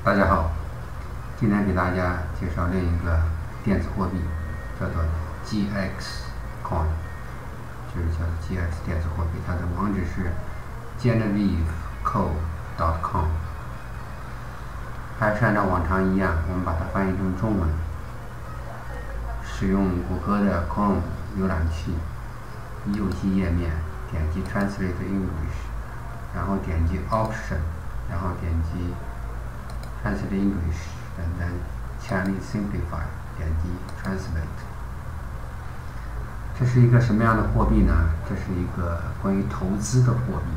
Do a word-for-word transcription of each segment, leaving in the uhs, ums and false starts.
大家好，今天给大家介绍另一个电子货币，叫做 G X Coin， 就是叫 G X 电子货币，它的网址是 genevieve co dot com。还是按照往常一样，我们把它翻译成中文，使用谷歌的 Chrome 浏览器，右击页面，点击 Translate English， 然后点击 Option， 然后点击 Translate English， and then Chinese Simplify， 点击 Translate。这是一个什么样的货币呢？这是一个关于投资的货币，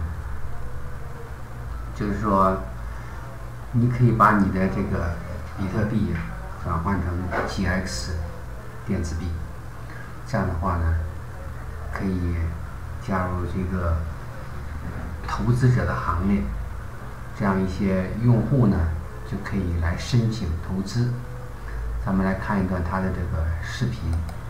就是说，你可以把你的这个比特币转换成 G X 电子币，这样的话呢，可以加入这个投资者的行列，这样一些用户呢就可以来申请投资。咱们来看一段他的这个视频。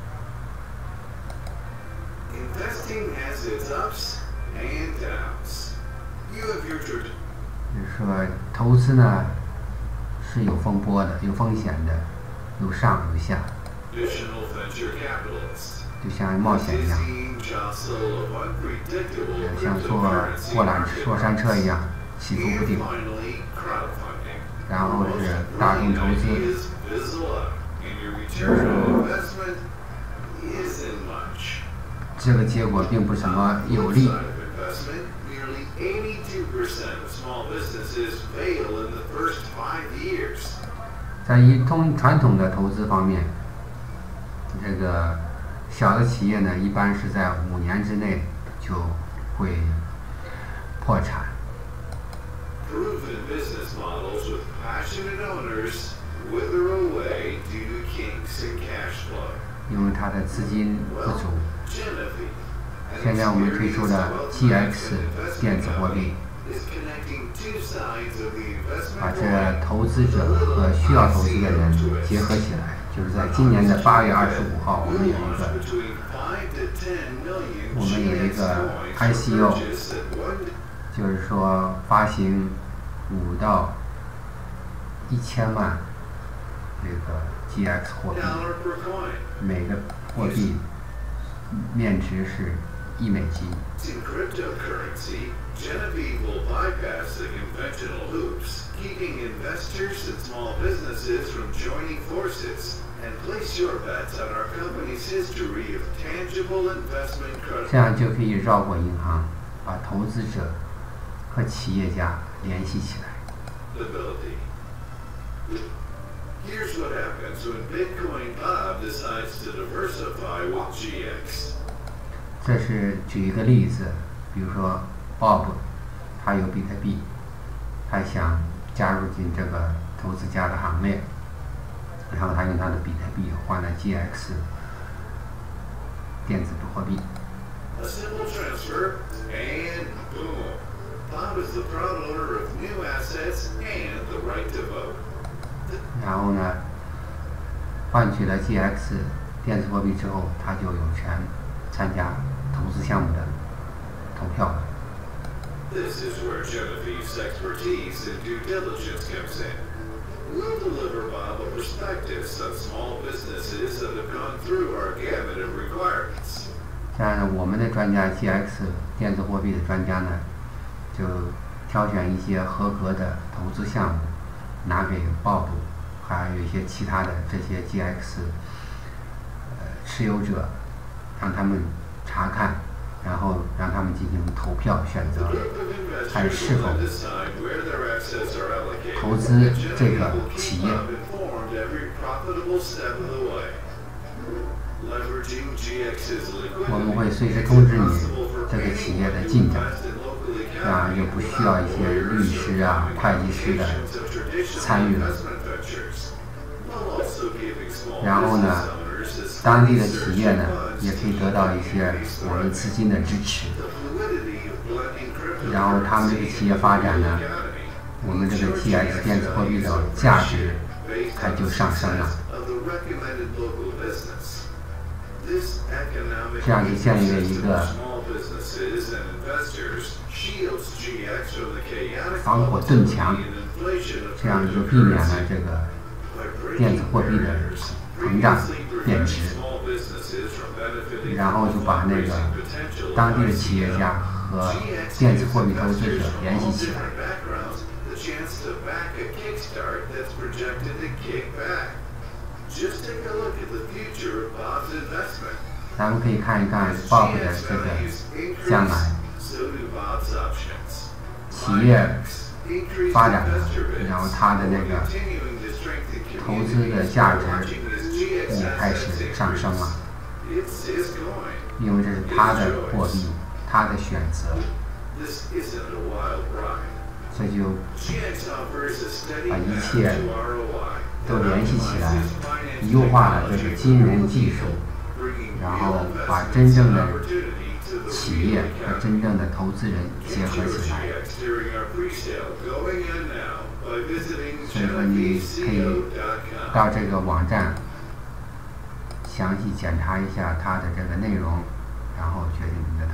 Investing has its ups and downs. You have your turn. 就是说，投资呢是有风波的，有风险的，有上有下， Traditional venture capitalists. 就像冒险一样， Dizzying jostle of unpredictable 像坐 cryptocurrency 过缆过山车一样起伏 and 不定。 finally crowdfunding. 然后 The 是 most 大众 brilliant 投资， ideas fizzle out, and your return on investment isn't much. 这个结果并不是什么 On the 有 flip 利。 side of investment, nearly eighty-two percent of small businesses fail in the first five years. 在一通传统的投资方面，这个小的企业呢，一般是在五年之内就会破产。 Proven business models with passionate owners wither away due to kinks in cash flow. 因为它的资金不 Well, 足。 Genevieve, an 现在我们推出的 experienced G wealth X management 电子货 investment 币， company is connecting two sides of the investment 把这 coin 投资者和需要投资的人结合起来。就是在今年的八月二十五号，我们有一个 between five to ten million 我们有一 G X 个 coins I C O， purchased at one 就是说发行五到一千万这个 G X 货币， dollar per coin. 每个货币面值是一美金。 In cryptocurrency, Genevieve will bypass the conventional hoops, keeping investors and small businesses from joining forces, and place your bets on our company's history of tangible investment 这样 credit. 就可以绕过银行，把投资者和企业家联系起来。 Ability. Here's what happens when Bitcoin Bob decides to diversify with G X. 这是举一个例子，比如说 Bob， 他有比特币，他想加入进这个投资家的行列，然后他用他的比特币换了 G X 电子货币。 A simple transfer, and boom. Bob is the proud owner of new assets and the right to vote. 然后呢，换取了 G X 电子货币之后，他就有权参加投资项目的投票。 This is where Genevieve's expertise in due diligence comes in. We'll deliver Bob a prospectus on small businesses that have gone through our gamut of requirements. 这样呢，我们的专家 G X 电子货币的专家呢，就挑选一些合格的投资项目，拿给 Bob， 还有一些其他的这些 G X 呃持有者，让他们查看，然后让他们进行投票选择。 The group of investors 看是 will 否 then decide where their assets are allocated, 投资 and 这 Genevieve 个 will 企 keep 业。 Bob informed every profitable step of the way. Leveraging G X's 我们 liquidity 会随时 makes 通 it 知你 possible for 这个企 anyone 业的 to 进展， invest in locally 这样就不需要一些律师啊、会计师的 applications of traditional 参与了。 investment ventures, while also giving small 然后呢， business owners a 当地 steady 的 surge 企业 of 呢， funds 也可以得到一些我们资金的支持。 The fluidity of blending 然后他们这个企业发展呢， cryptocurrency 我们这个 G X 电子货币的价值 based 它 on 就 the 上升了。 success of the recommended local business. This economic 这样就建立了一 ecosystem 个 of small businesses and investors shields G X from the chaotic 防火盾墙 volatility and 这样就避免了这个电子货币的膨胀贬值，然后就把那个当地的企业家和电子货币投资者联系起来。咱们可以看一看 Bob 的这个将来，企业发展了，然后它的那个投资的价值也开始上升了，因为这是他的货币，他的选择，这就把一切都联系起来，优化了这个金融技术，然后把真正的企业和真正的投资人结合起来。所以说你可以到这个网站详细检查一下它的这个内容，然后决定你的